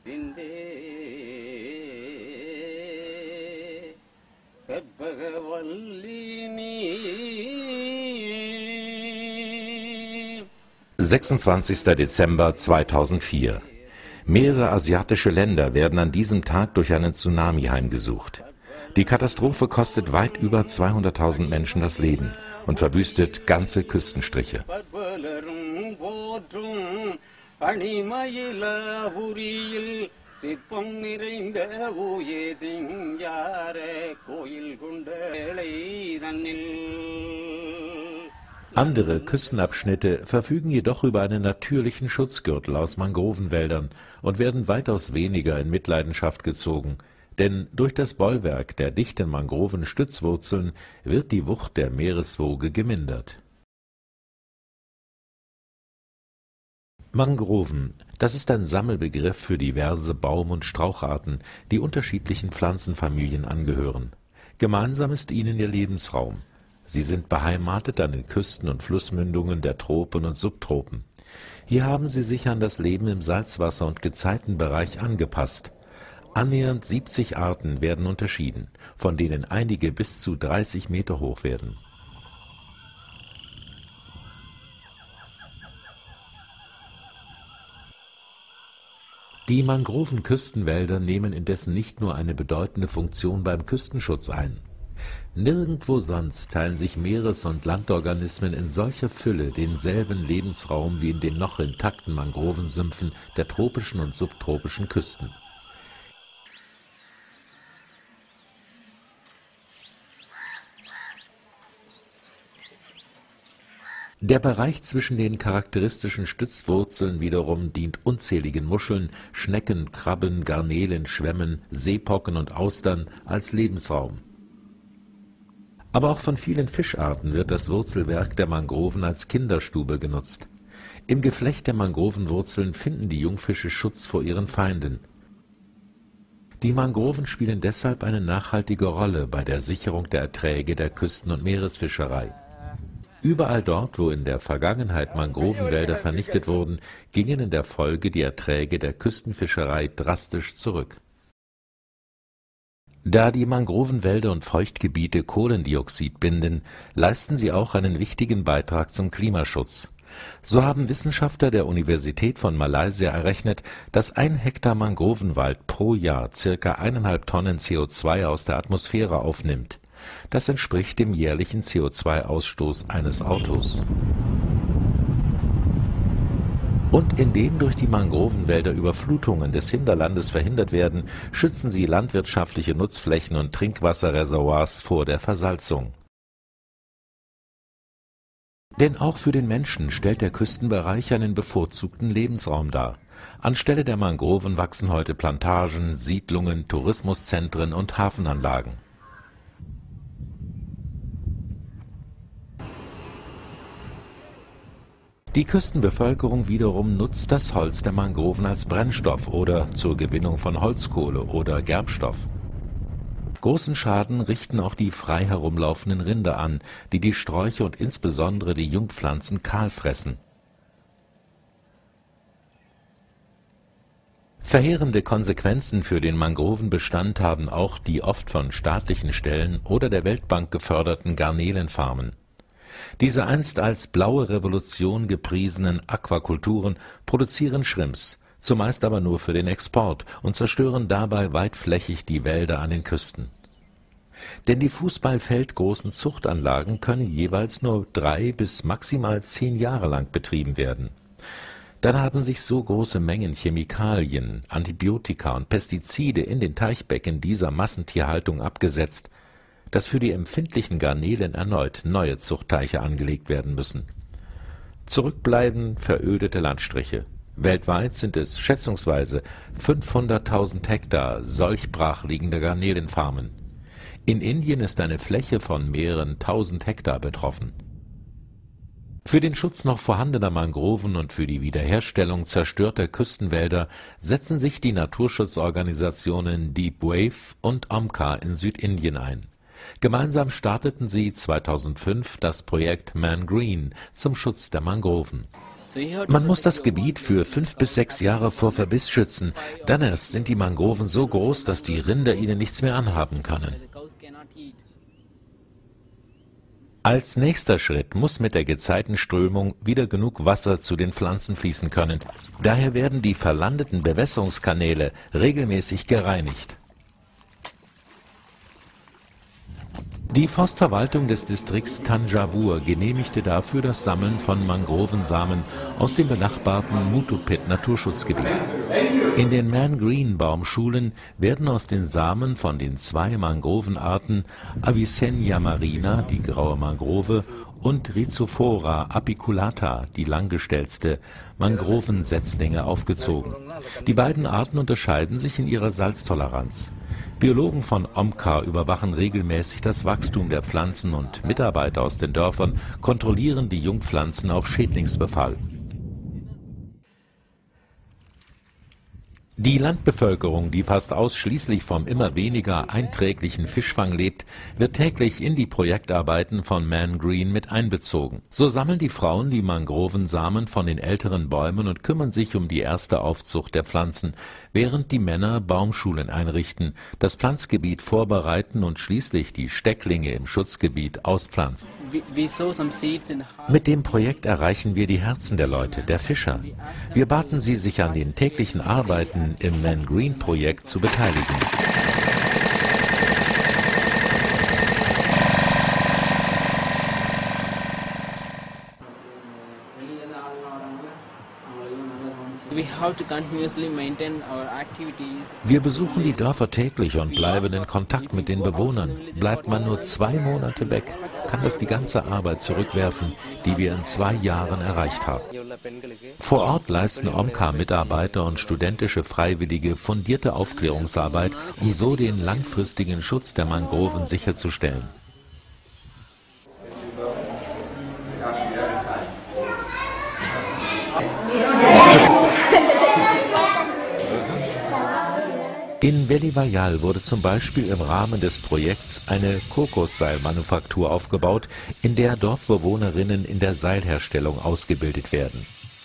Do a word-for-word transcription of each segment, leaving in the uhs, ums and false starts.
sechsundzwanzigster Dezember zweitausendvier. Mehrere asiatische Länder werden an diesem Tag durch einen Tsunami heimgesucht. Die Katastrophe kostet weit über zweihunderttausend Menschen das Leben und verwüstet ganze Küstenstriche. Andere Küstenabschnitte verfügen jedoch über einen natürlichen Schutzgürtel aus Mangrovenwäldern und werden weitaus weniger in Mitleidenschaft gezogen, denn durch das Bollwerk der dichten Mangrovenstützwurzeln wird die Wucht der Meereswoge gemindert. Mangroven, das ist ein Sammelbegriff für diverse Baum- und Straucharten, die unterschiedlichen Pflanzenfamilien angehören. Gemeinsam ist ihnen ihr Lebensraum. Sie sind beheimatet an den Küsten und Flussmündungen der Tropen und Subtropen. Hier haben sie sich an das Leben im Salzwasser- und Gezeitenbereich angepasst. Annähernd siebzig Arten werden unterschieden, von denen einige bis zu dreißig Meter hoch werden. Die Mangrovenküstenwälder nehmen indessen nicht nur eine bedeutende Funktion beim Küstenschutz ein. Nirgendwo sonst teilen sich Meeres- und Landorganismen in solcher Fülle denselben Lebensraum wie in den noch intakten Mangrovensümpfen der tropischen und subtropischen Küsten. Der Bereich zwischen den charakteristischen Stützwurzeln wiederum dient unzähligen Muscheln, Schnecken, Krabben, Garnelen, Schwämmen, Seepocken und Austern als Lebensraum. Aber auch von vielen Fischarten wird das Wurzelwerk der Mangroven als Kinderstube genutzt. Im Geflecht der Mangrovenwurzeln finden die Jungfische Schutz vor ihren Feinden. Die Mangroven spielen deshalb eine nachhaltige Rolle bei der Sicherung der Erträge der Küsten- und Meeresfischerei. Überall dort, wo in der Vergangenheit Mangrovenwälder vernichtet wurden, gingen in der Folge die Erträge der Küstenfischerei drastisch zurück. Da die Mangrovenwälder und Feuchtgebiete Kohlendioxid binden, leisten sie auch einen wichtigen Beitrag zum Klimaschutz. So haben Wissenschaftler der Universität von Malaysia errechnet, dass ein Hektar Mangrovenwald pro Jahr circa eineinhalb Tonnen C O zwei aus der Atmosphäre aufnimmt. Das entspricht dem jährlichen C O zwei Ausstoß eines Autos. Und indem durch die Mangrovenwälder Überflutungen des Hinterlandes verhindert werden, schützen sie landwirtschaftliche Nutzflächen und Trinkwasserreservoirs vor der Versalzung. Denn auch für den Menschen stellt der Küstenbereich einen bevorzugten Lebensraum dar. Anstelle der Mangroven wachsen heute Plantagen, Siedlungen, Tourismuszentren und Hafenanlagen. Die Küstenbevölkerung wiederum nutzt das Holz der Mangroven als Brennstoff oder zur Gewinnung von Holzkohle oder Gerbstoff. Großen Schaden richten auch die frei herumlaufenden Rinder an, die die Sträucher und insbesondere die Jungpflanzen kahl fressen. Verheerende Konsequenzen für den Mangrovenbestand haben auch die oft von staatlichen Stellen oder der Weltbank geförderten Garnelenfarmen. Diese einst als blaue Revolution gepriesenen Aquakulturen produzieren Shrimps, zumeist aber nur für den Export und zerstören dabei weitflächig die Wälder an den Küsten. Denn die fußballfeldgroßen Zuchtanlagen können jeweils nur drei bis maximal zehn Jahre lang betrieben werden. Dann haben sich so große Mengen Chemikalien, Antibiotika und Pestizide in den Teichbecken dieser Massentierhaltung abgesetzt, dass für die empfindlichen Garnelen erneut neue Zuchtteiche angelegt werden müssen. Zurückbleiben verödete Landstriche. Weltweit sind es schätzungsweise fünfhunderttausend Hektar solch brachliegender Garnelenfarmen. In Indien ist eine Fläche von mehreren tausend Hektar betroffen. Für den Schutz noch vorhandener Mangroven und für die Wiederherstellung zerstörter Küstenwälder setzen sich die Naturschutzorganisationen Deep Wave und OMCA in Südindien ein. Gemeinsam starteten sie zweitausendfünf das Projekt Man Green zum Schutz der Mangroven. Man muss das Gebiet für fünf bis sechs Jahre vor Verbiss schützen. Dann erst sind die Mangroven so groß, dass die Rinder ihnen nichts mehr anhaben können. Als nächster Schritt muss mit der Gezeitenströmung wieder genug Wasser zu den Pflanzen fließen können. Daher werden die verlandeten Bewässerungskanäle regelmäßig gereinigt. Die Forstverwaltung des Distrikts Thanjavur genehmigte dafür das Sammeln von Mangrovensamen aus dem benachbarten Mutupet-Naturschutzgebiet. In den Man-Green-Baumschulen werden aus den Samen von den zwei Mangrovenarten Avicennia marina, die graue Mangrove, und Rhizophora apiculata, die langgestelzte, Mangrovensetzlinge aufgezogen. Die beiden Arten unterscheiden sich in ihrer Salztoleranz. Biologen von O M C A überwachen regelmäßig das Wachstum der Pflanzen und Mitarbeiter aus den Dörfern kontrollieren die Jungpflanzen auf Schädlingsbefall. Die Landbevölkerung, die fast ausschließlich vom immer weniger einträglichen Fischfang lebt, wird täglich in die Projektarbeiten von Man Green mit einbezogen. So sammeln die Frauen die Mangrovensamen von den älteren Bäumen und kümmern sich um die erste Aufzucht der Pflanzen, während die Männer Baumschulen einrichten, das Pflanzgebiet vorbereiten und schließlich die Stecklinge im Schutzgebiet auspflanzen. Mit dem Projekt erreichen wir die Herzen der Leute, der Fischer. Wir baten sie, sich an den täglichen Arbeiten im Man Green Projekt zu beteiligen. Wir besuchen die Dörfer täglich und bleiben in Kontakt mit den Bewohnern. Bleibt man nur zwei Monate weg, kann das die ganze Arbeit zurückwerfen, die wir in zwei Jahren erreicht haben. Vor Ort leisten O M C A-Mitarbeiter und studentische Freiwillige fundierte Aufklärungsarbeit, um so den langfristigen Schutz der Mangroven sicherzustellen. In Velivayal wurde zum Beispiel im Rahmen des Projekts eine Kokosseilmanufaktur aufgebaut, in der Dorfbewohnerinnen in der Seilherstellung ausgebildet werden.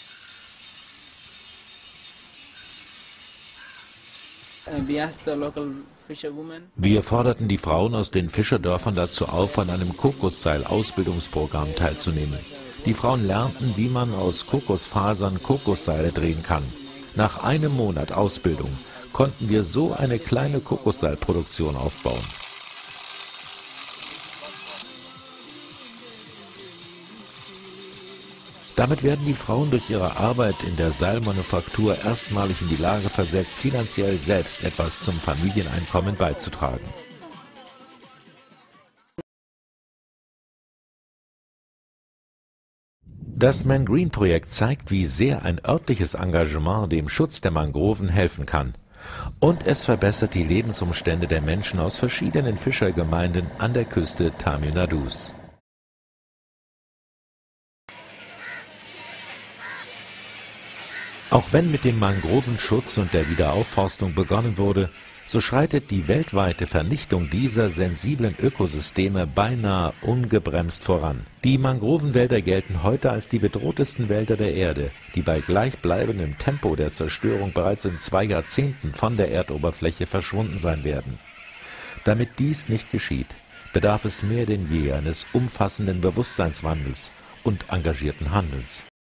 Wir forderten die Frauen aus den Fischerdörfern dazu auf, an einem Kokosseil-Ausbildungsprogramm teilzunehmen. Die Frauen lernten, wie man aus Kokosfasern Kokosseile drehen kann. Nach einem Monat Ausbildung konnten wir so eine kleine Kokosseilproduktion aufbauen. Damit werden die Frauen durch ihre Arbeit in der Seilmanufaktur erstmalig in die Lage versetzt, finanziell selbst etwas zum Familieneinkommen beizutragen. Das Man Green Projekt zeigt, wie sehr ein örtliches Engagement dem Schutz der Mangroven helfen kann. Und es verbessert die Lebensumstände der Menschen aus verschiedenen Fischergemeinden an der Küste Tamil Nadus. Auch wenn mit dem Mangrovenschutz und der Wiederaufforstung begonnen wurde, so schreitet die weltweite Vernichtung dieser sensiblen Ökosysteme beinahe ungebremst voran. Die Mangrovenwälder gelten heute als die bedrohtesten Wälder der Erde, die bei gleichbleibendem Tempo der Zerstörung bereits in zwei Jahrzehnten von der Erdoberfläche verschwunden sein werden. Damit dies nicht geschieht, bedarf es mehr denn je eines umfassenden Bewusstseinswandels und engagierten Handelns.